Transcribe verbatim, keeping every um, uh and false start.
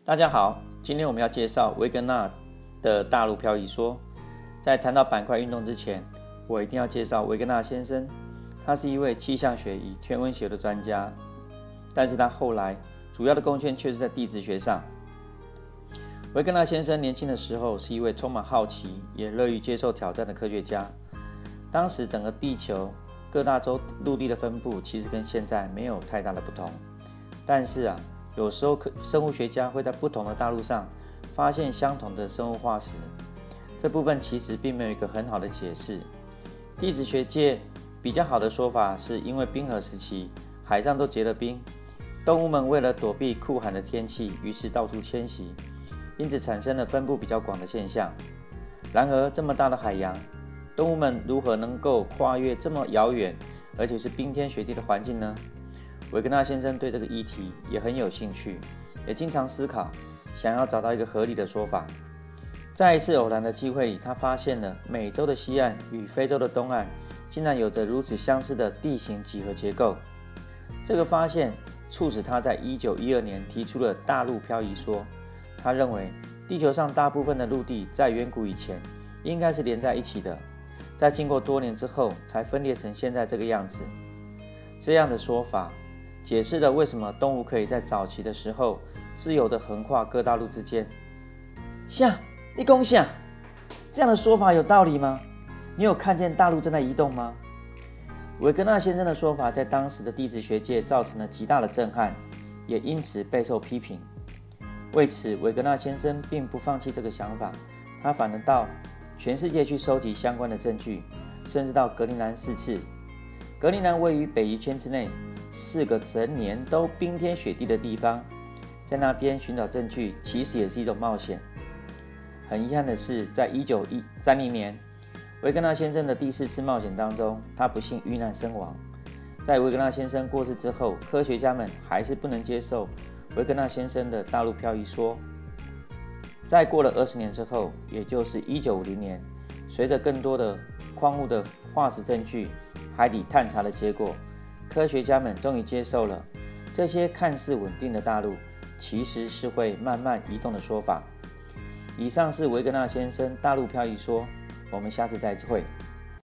大家好，今天我们要介绍维格纳的大陆漂移说。在谈到板块运动之前，我一定要介绍维格纳先生。他是一位气象学与天文学的专家，但是他后来主要的贡献却是在地质学上。维格纳先生年轻的时候是一位充满好奇也乐于接受挑战的科学家。当时整个地球各大洲陆地的分布其实跟现在没有太大的不同，但是啊有时候生物学家会在不同的大陆上发现相同的生物化石，这部分其实并没有一个很好的解释。地质学界比较好的说法是因为冰河时期海上都结了冰，动物们为了躲避酷寒的天气，于是到处迁徙，因此产生了分布比较广的现象。然而这么大的海洋，动物们如何能够跨越这么遥远而且是冰天雪地的环境呢？维格纳先生对这个议题也很有兴趣，也经常思考，想要找到一个合理的说法。在一次偶然的机会里，他发现了美洲的西岸与非洲的东岸竟然有着如此相似的地形几何结构。这个发现促使他在一九一二年提出了大陆漂移说。他认为地球上大部分的陆地在远古以前应该是连在一起的，在经过多年之后才分裂成现在这个样子。这样的说法解释了为什么动物可以在早期的时候自由地横跨各大陆之间。下，你讲下，这样的说法有道理吗？你有看见大陆正在移动吗？维格纳先生的说法在当时的地质学界造成了极大的震撼，也因此备受批评。为此，维格纳先生并不放弃这个想法，他反而到全世界去收集相关的证据，甚至到格陵兰四次。格陵兰位于北极圈之内，是个整年都冰天雪地的地方，在那边寻找证据其实也是一种冒险。很遗憾的是，在一九三零年，维格纳先生的第四次冒险当中，他不幸遇难身亡。在维格纳先生过世之后，科学家们还是不能接受维格纳先生的大陆漂移说。在过了二十年之后，也就是一九五零年，随着更多的矿物的化石证据、海底探查的结果，科学家们终于接受了这些看似稳定的大陆其实是会慢慢移动的说法。以上是维格纳先生大陆漂移说，我们下次再会。